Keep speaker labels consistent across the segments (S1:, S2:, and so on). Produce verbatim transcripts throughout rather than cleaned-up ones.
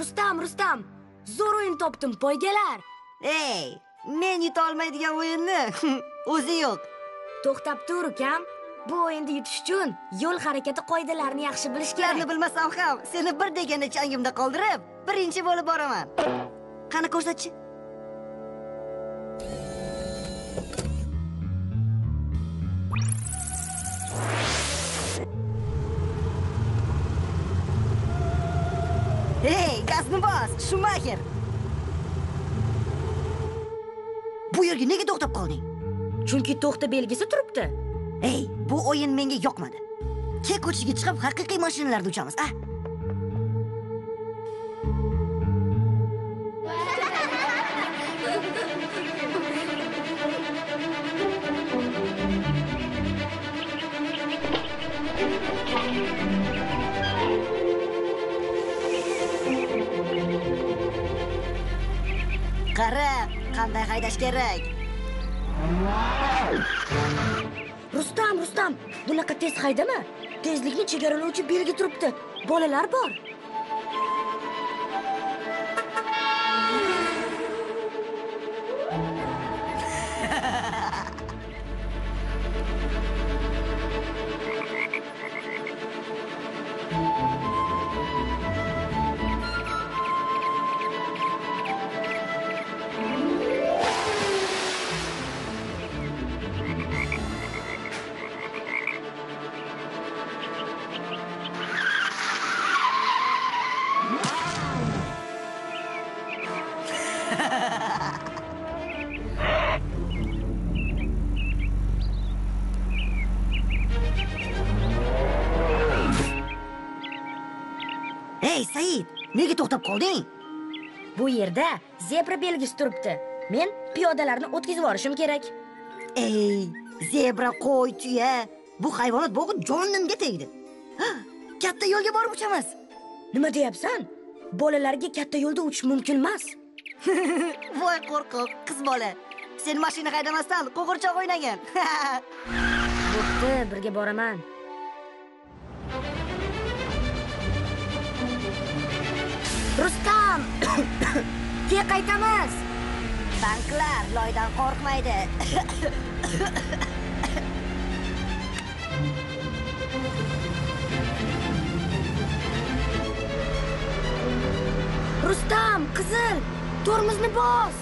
S1: Rustam, Rustam. Zo'r o'yin topdim, poygalar.
S2: Ey, men yuta olmaydigan o'yinni o'zi yo'q.
S1: To'xtab tur, ukam. Bu o'yinda yutish uchun yo'l harakati qoidalarini yaxshi bilish kerak.
S2: Ularni bilmasam ham, seni bir deganda changimda qoldirib, birinchi bo'lib boraman. Qani ko'rsatchi. Hey, gazni bos, Schumacher. Bu yerga nega to'xtab qolding?
S1: Chunki to'xta belgisi turibdi.
S2: Hey, bu o'yin menga yoqmadi. Ke ko'chaga chiqib haqiqiy mashinalarda uchamiz, a? Qara, qanday haydash kerak?
S1: Rustam, Rustam, bunaqa tez haydama. Tezlikni chegaralovchi belgi turibdi. Bolalar bor.
S2: Hey, Said, nega to'xtab qolding?
S1: Bu yerda zebra belgisi turibdi. Men piyodalarni o'tkazib yuborishim kerak.
S2: Ey, zebra, qo'y, tuya, bu hayvonot bog'i jonimga tegdi. Katta yo'lga borib uchamiz.
S1: Nima deyapsan? Bolalarga katta yo'lda uchish mumkin emas.
S2: Voy qo'rqoq, qiz bola. Sen mashina haydamasdan qo'g'irchoq o'ynagan.
S1: Bo'pti, birga boraman. Rustam! Ke qaytamiz.
S2: Tanklar loydan qo'rqmaydi.
S1: Rustam, qizil, tormozni bos.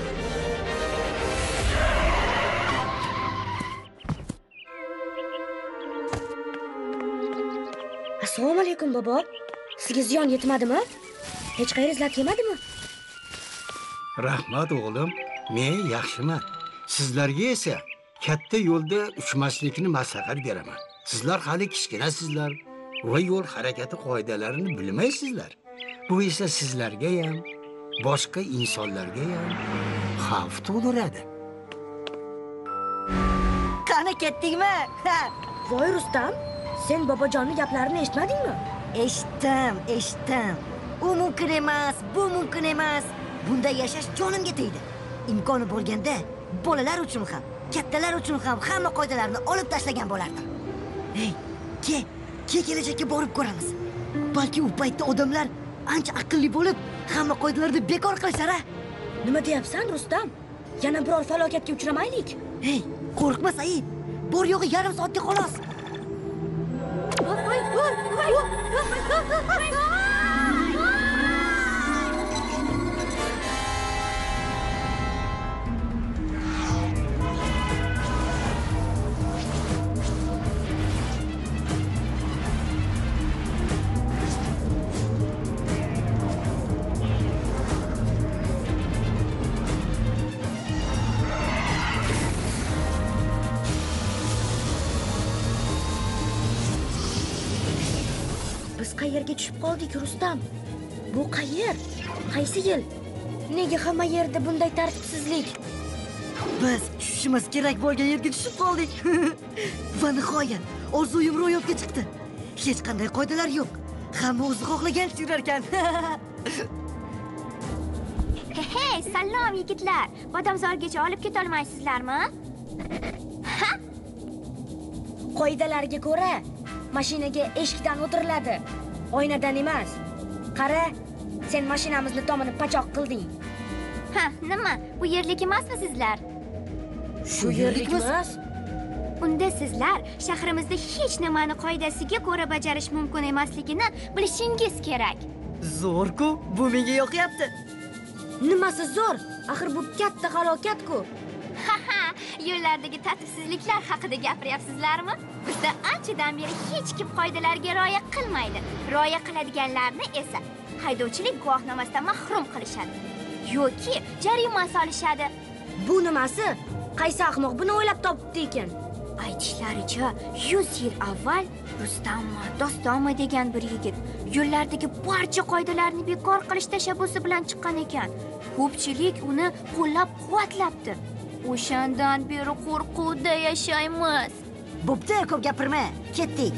S1: Assalomu alaykum, bobo. Sizga ziyon yetmadimi? Hech qayeringiz lat yemadimi?
S3: Rahmat o'g'lim, men yaxshiman. Sizlarga esa katta yo'lda uchmaslikni maslahat beraman. Sizlar hali kichkinasizlar va yo'l harakati qoidalarini bilmaysizlar. Bu esa sizlarga ham, boshqa insonlarga ham xavf tug'diradi.
S2: Qani ketdingmi?
S1: Voy Rustam, sen bobojonning gaplarini eshitmadingmi?
S2: Eshitdim, eshitdim. U mumkin emas, bu mumkin emas. Bunda yashash jonimga tegdi. Imkoni bo'lganda bolalar uchun ham, kattalar uchun ham hamma qoidalarni olib tashlagan bo'lardim. Hey, ke, ke kelajakka borib ko'ramiz. Balki u paytda odamlar ancha aqlli bo'lib, hamma qoidalarni bekor qilishar.
S1: Nima deyapsan, Rustam? Yana biror falokatga uchramaylik.
S2: Hey, qo'rqma Said. Bor yo'g'i yarim soatga xolos.
S1: Qayerga tushib qoldik, Rustam? Bu qayer? Qaysi yil? Nega hamma yerda bunday tartibsizlik?
S2: Biz tushishimiz kerak bo'lgan yerga tushib qoldik. Va nihoyat orzuyim ro'yobga chiqdi. Hech qanday qoidalar yo'q. Hamma o'zi xohlagancha yurar ekan.
S4: Hey, salom yigitlar. Bodomzorgacha olib keta olmaysizlarmi?
S1: Qoidalarga ko'ra, mashinaga eshikdan o'tiriladi. Oynadan emas. Qara, Sen mashinamizni tomini pachoq qilding.
S4: Ha, nima? Bu yerlik emasmi sizlar?
S1: Shu yerlikmiz.
S4: Unda sizlar shahrimizda hech nimani qoidasiga ko'ra bajarish mumkin emasligini bilishingiz kerak.
S2: Zo'r-ku, bu menga yoqyapti.
S1: Nimasi zo'r? Axir bu katta halokat-ku.
S4: Ha-ha, yo'llardagi tartibsizliklar haqida gapiryapsizlarmi? Bizda anchadan beri hech kim qoidalarga rioya qilmaydi. Rioya qiladiganlarni esa haydovchilik guvohnomasidan mahrum qilishadi yoki jarima solishadi.
S1: Bu nimasi? Qaysi ahmoq buni o'ylab topibdi ekan?
S4: Aytishlaricha, yuz yil avval Rustammi, Dostonmi degan bir yigit yo'llardagi barcha qoidalarni bekor qilish tashabbusi bilan chiqqan ekan. Ko'pchilik uni qo'llab-quvvatlabdi. O'shandan beri qo'rquvda yashaymiz.
S2: Bo'pti, ko'p gapirma. Ketdik.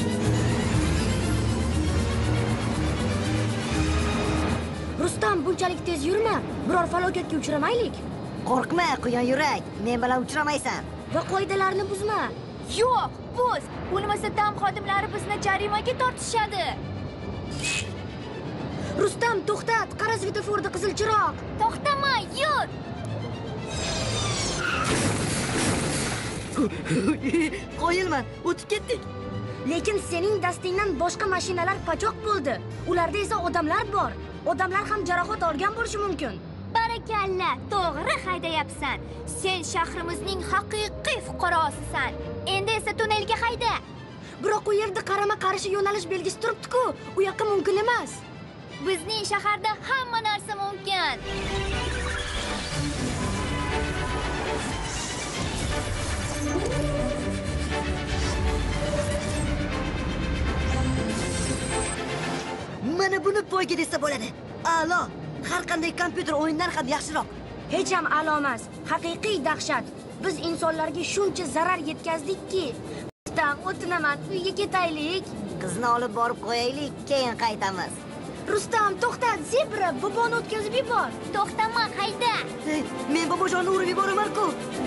S1: Rustam, bunchalik tez yurma. Biror falokatga uchramaylik.
S2: Qo'rqma, quyon yurak. Men bilan uchramaysan.
S1: Va qoidalarni buzma.
S4: Yo'q, buz. Bo'lmasa dam xodimlari bizni jarimaga tortishadi.
S1: Rustam, to'xtat. Qara svetoforda qizil chiroq.
S4: To'xtama, yur.
S2: Qo'yilman, o'tib ketdik.
S1: Lekin sening dastingdan boshqa mashinalar pachoq bo'ldi. Ularda esa odamlar bor. Odamlar ham jarohat olgan bo'lishi mumkin.
S4: Barakalla, to'g'ri haydayapsan. Sen shahrimizning haqiqiy fuqarosisan. Endi esa tunnelga hayda.
S1: Biroq u yerda qarama-qarshi yo'nalish belgisi turibdi-ku. U yoqqa mumkin emas.
S4: Bizning shaharda hamma narsa mumkin.
S2: Mana buni poyga desa bo'ladi. A'lo. Har qanday kompyuter o'yindan ham yaxshiroq.
S1: Hech ham a'lo emas. Haqiqiy dahshat. Biz insonlarga shuncha zarar yetkazdikki. Rustam, o'tinaman, uyga ketaylik.
S2: Qizni olib borib qo'yaylik, keyin qaytamiz.
S1: Rustam, to'xtat, zebra, boboni o'tkazib yubor.
S4: To'xtama, hayda.
S2: Hey, men bobojonni urib yuboraman-ku.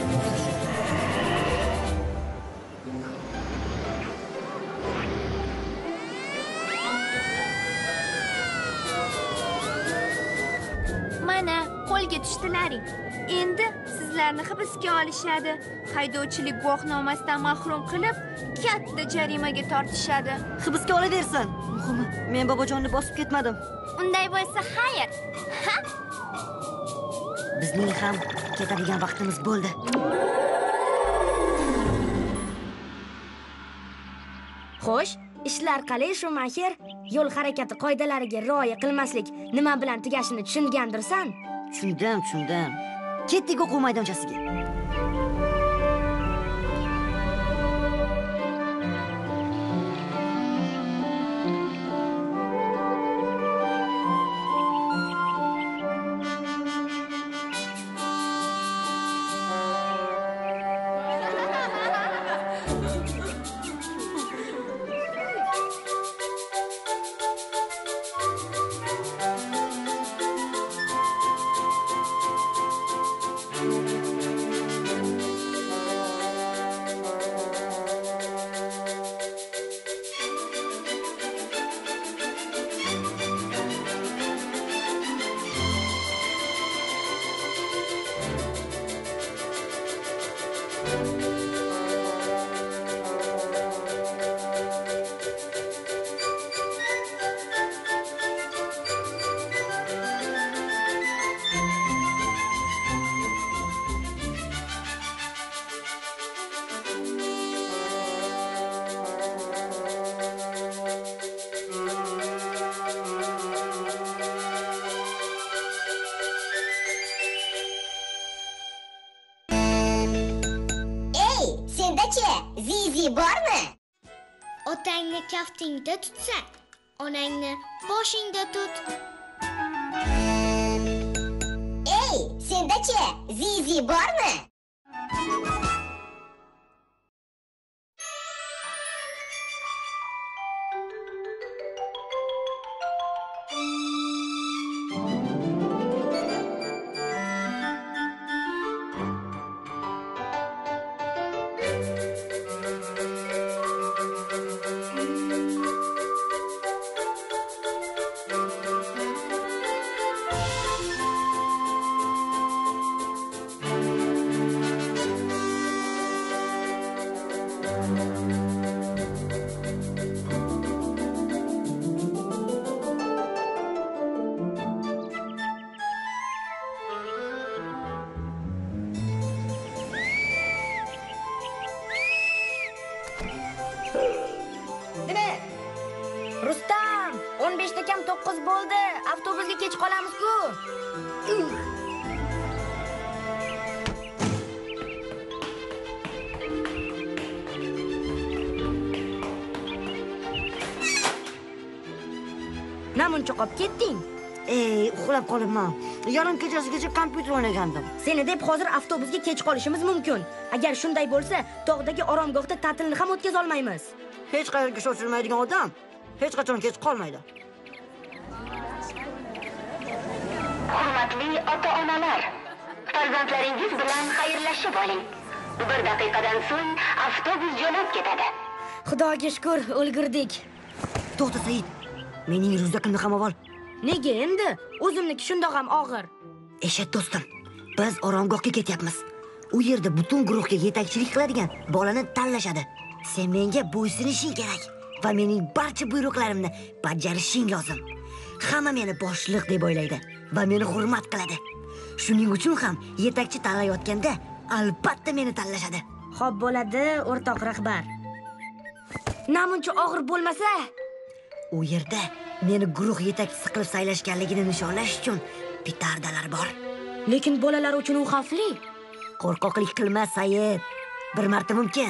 S4: Mana, qo'lga tushdilaring. Endi sizlarni hibsga olishadi. Haydovchilik guvohnomasidan mahrum qilib, katta jarimaga tortishadi.
S2: Hibsga olaversin. Muhimi, men bobojonni bosib ketmadim.
S4: Unday bo'lsa, xayr. Ha?
S2: Bizning ham ketadigan vaqtimiz bo'ldi.
S1: Xo'sh, ishlar qalay shu mahir? Yo'l harakati qoidalariga rioya qilmaslik nima bilan tugashini tushungandirsan?
S2: Tushundim, tushundim. Ketdik o'quv maydonchasiga.
S5: Zizi bormi?
S6: Otangni kaftingda tutsa, onangni boshingda tut.
S5: Ey, sendachi Zizi bormi?
S1: Rustam, o'n beshda kam to'qqiz bo'ldi. Avtobusga kech qolamiz-ku. Namuncha qolib ketding?
S2: Ey, uxlab qolibman. Yarim kechasigacha kompyuter o'ynagandim.
S1: Seni deb hozir avtobusga kech qolishimiz mumkin. Agar shunday bo'lsa, tog'dagi oromgohda ta'tilni ham o'tkaza olmaymiz.
S2: Hech qayerga shoshilmaydigan odam hech qachon kech qolmaydi.
S7: Hurmatli ota-onalar, farzandlaringiz bilan xayrlashib oling. Bir daqiqadan so'ng avtobus jo'nab ketadi.
S1: Xudoga shukr, o'lgirdik.
S2: To'xta Said. Mening ryukzakimni ham ol.
S1: Nega endi? O'zimniki shundoq ham og'ir.
S2: Eshit do'stim, biz oromgohga ketyapmiz. U yerda butun guruhga yetakchilik qiladigan bolani tanlashadi. Sen menga bo'ysunishing kerak va mening barcha buyruqlarimni bajarishing lozim. Hamma meni boshliq deb o'ylaydi va meni hurmat qiladi. Shuning uchun ham yetakchi tanlayotganda albatta meni tanlashadi.
S1: Xo'p bo'ladi, o'rtoq rahbar. Namuncha og'ir bo'lmasa,
S2: u yerda meni guruh yetakchisi qilib saylashganligini nishonlash uchun petardalar bor.
S1: Lekin bolalar uchun u xavfli.
S2: Qo'rqoqlik qilma, Said. Bir marta mumkin.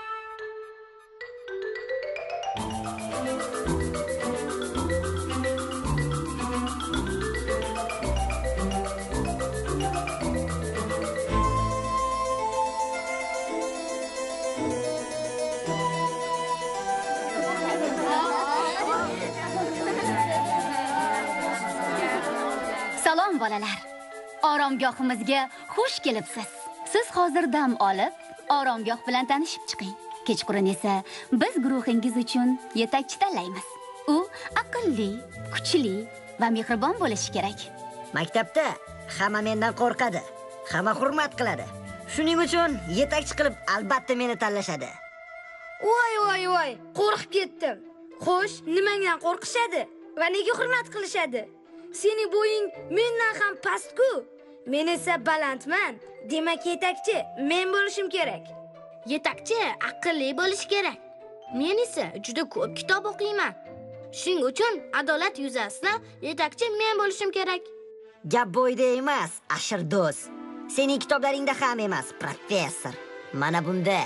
S8: Salom bolalar. Oromgohimizga xush kelibsiz. Siz hozir dam olib, oromgoh bilan tanishib chiqing. Kechqurun esa biz guruhingiz uchun yetakchi tanlaymiz. U aqlli, kuchli va mehribon bo'lishi kerak.
S2: Maktabda hamma mendan qo'rqadi, hamma hurmat qiladi. Shuning uchun yetakchi qilib albatta meni tanlashadi.
S1: Voy voy voy, qo'rqib ketdim. Xo'sh, nimangdan qo'rqishadi va nega hurmat qilishadi? Sening bo'ying mendan ham past-ku. Men esa balandman. Demak, yetakchi men bo'lishim kerak. Yetakchi aqlli bo'lishi kerak. Men esa juda ko'p kitob o'qiyman. Shuning uchun adolat yuzasidan yetakchi men bo'lishim kerak.
S2: Gap bo'yda emas, ashir do'st. Sening kitoblaringda ham emas, professor. Mana bunda.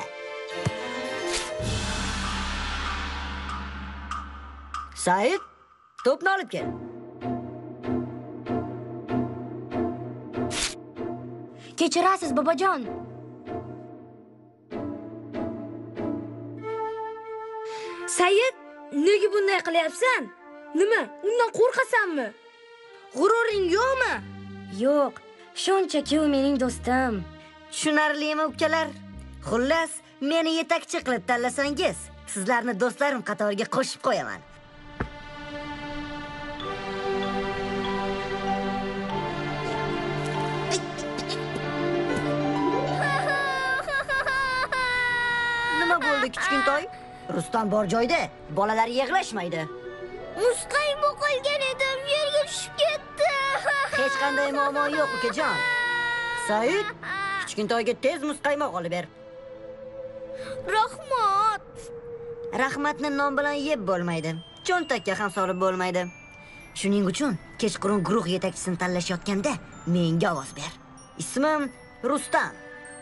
S2: Said, to'pni olib kel.
S1: Kechirasiz, bobojon. Said, nega bunday qilyapsan? Nima? Undan qo'rqasanmi? G'ururing yo'qmi? Yo'q, shunchaki u mening do'stim.
S2: Tushunarlimi, ukalar? Xullas, meni yetakchi qilib tanlasangiz, sizlarni do'stlarim qatoriga qo'shib qo'yaman. Nima bo'ldi, kichkintoy? Rustam bor joyda bolalar yig'lashmaydi.
S6: Muzqaymo qolgan edim, yerga tushib ketdi.
S2: Hech qanday muammo yo'q, ukajon. Said, kichkintoyga tez muzqaymoq olib ber.
S6: Rahmat.
S2: Rahmatni non bilan yeb bo'lmaydi. Cho'ntakka ham solib bo'lmaydi. Shuning uchun kechqurun guruh yetakchisini tanlashayotganda menga ovoz ber. Ismim Rustam.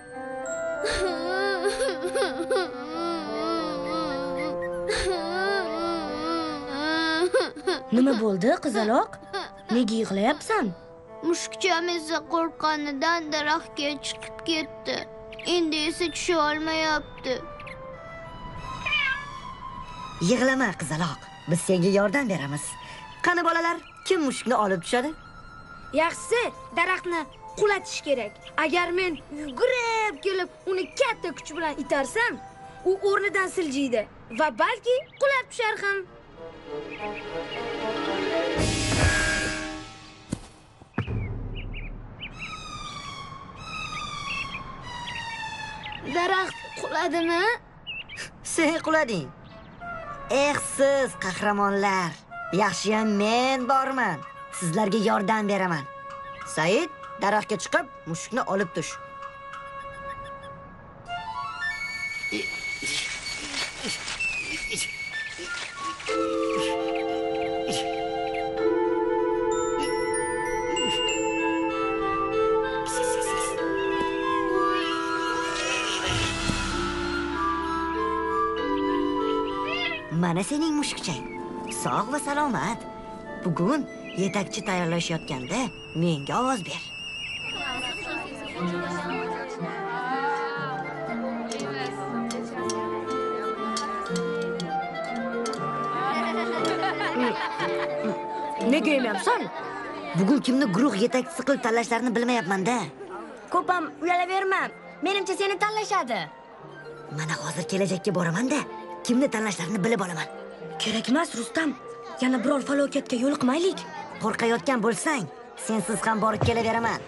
S1: Nima bo'ldi, qizaloq? Nega yig'layapsan?
S6: Mushukcham esa qo'rqqanidan daraxtga chiqib ketdi. Endi esa tusha olmayapti.
S2: Yig'lama, qizaloq. Biz senga yordam beramiz. Qani bolalar, kim mushukni olib tushadi?
S1: Yaxshisi, daraxtni qulatish kerak. Agar men yugurib kelib uni katta kuch bilan itarsam, u o'rnidan siljiydi va balki qulab tushar ham.
S6: Daraxt quladimi?
S2: Sen qulading. Eh, siz qahramonlar. Yaxshiyam men borman. Sizlarga yordam beraman. Said, daraxtga chiqib, mushukni olib tush. Mana sening mushukchang. Sog' va salomat. Bugun yetakchi tayyorlashayotganda menga ovoz ber.
S1: Nega yemamsan?
S2: Bugun kimni guruh yetakchisi qilib tanlashlarini bilmayapman-da.
S1: Ko'pam uyalavermam. Menimcha seni tanlashadi.
S2: Mana hozir kelajakka boraman-da, kimni tanlashlarini bilib olaman.
S1: Kerak emas, Rustam. Yana biror falokatga yo'liqmaylik.
S2: Qo'rqayotgan bo'lsang, sensiz ham borib kelaveraman.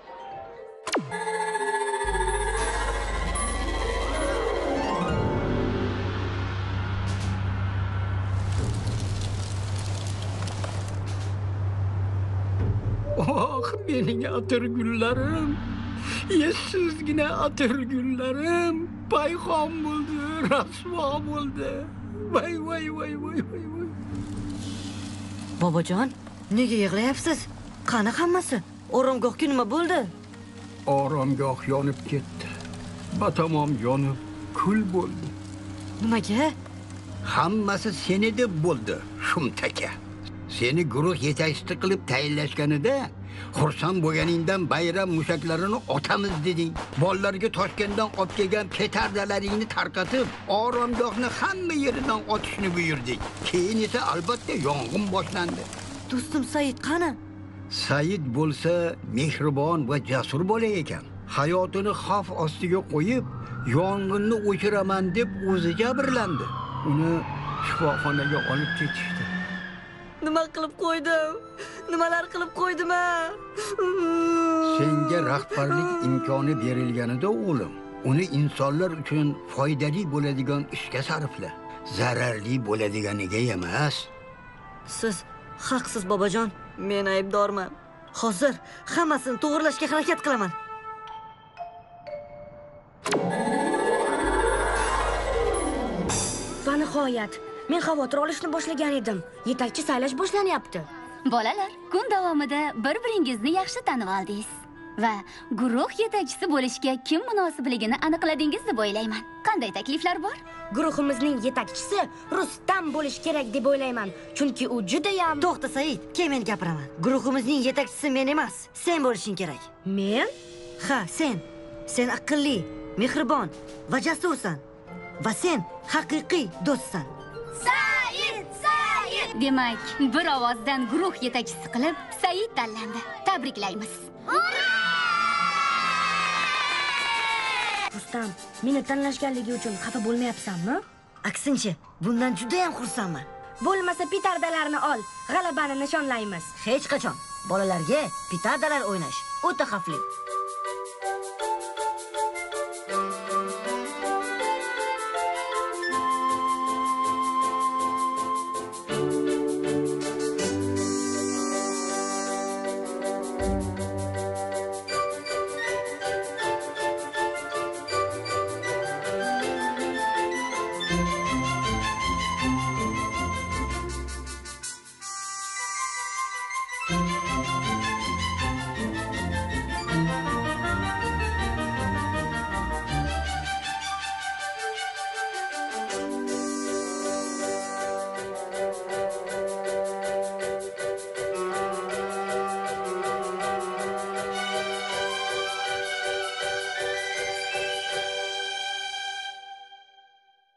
S3: Oh, mening atirgullarim. Yessizgina atirgullarim. Payxon bo'ldi, rasvo bo'ldi. Voy, voy, voy, voy, voy, voy.
S2: Bobojon, nega yig'layapsiz? Qani hammasi? Oromgohga nima bo'ldi?
S3: Oromgoh yonib ketdi. Batamom yonib, kul bo'ldi.
S2: Nimaga?
S3: Hammasi seni deb bo'ldi, shumtaka. Seni guruh yetakchisi qilib tayinlashganida xursand bo'lganingdan bayram mushaklarini otamiz deding. Bolalarga Toshkentdan olib kelgan petardalaringni tarqatib, oromgohni hamma yeridan otishni buyurdik. Keyin esa albatta yong'in boshlandi.
S2: Do'stim Said qani?
S3: Said bo'lsa mehribon va jasur bola ekan. Hayotini xavf ostiga qo'yib, yong'inni o'chiraman deb o'zi jabrlandi. Uni shifoxonaga olib ketishdi.
S1: Nima qilib qo'ydim? Nimalar qilib qo'ydim-a?
S3: Senga rahbarlik imkoni berilganida o'g'lim, uni insonlar uchun foydali bo'ladigan ishga sarfla. Zararli bo'ladiganiga emas.
S2: Siz haqsiz, bobojon. Men aybdorman. Hozir hammasini to'g'rilashga harakat qilaman.
S1: Va nihoyat, men xavotir olishni boshlagan edim. Yetakchi saylash boshlanyapti.
S8: Bolalar, kun davomida bir-biringizni yaxshi tanib oldingiz va guruh yetakchisi bo'lishga kim munosibligini aniqladingiz deb o'ylayman. Qanday takliflar bor?
S1: Guruhimizning yetakchisi Rustam bo'lish kerak deb o'ylayman. Chunki u juda ham...
S2: To'xta Said, keyin men gapiraman. Guruhimizning yetakchisi men emas, sen bo'lishing kerak.
S1: Men?
S2: Ha, sen. Sen aqlli, mehribon va jasursan. Va sen haqiqiy do'stsan.
S8: Said, Said! Demak, bir ovozdan guruh yetakchisi qilib Said tanlandi. Tabriklaymiz.
S1: Rustam, meni tanlashganligi uchun xafa bo'lmayapsanmi?
S2: Aksincha, bundan juda ham xursandman.
S1: Bo'lmasa petardalarni ol, g'alabani nishonlaymiz.
S2: Hech qachon bolalarga petardalar o'ynash o'ta xavfli.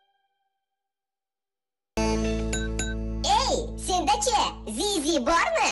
S5: Sendachi, Zizi bormi?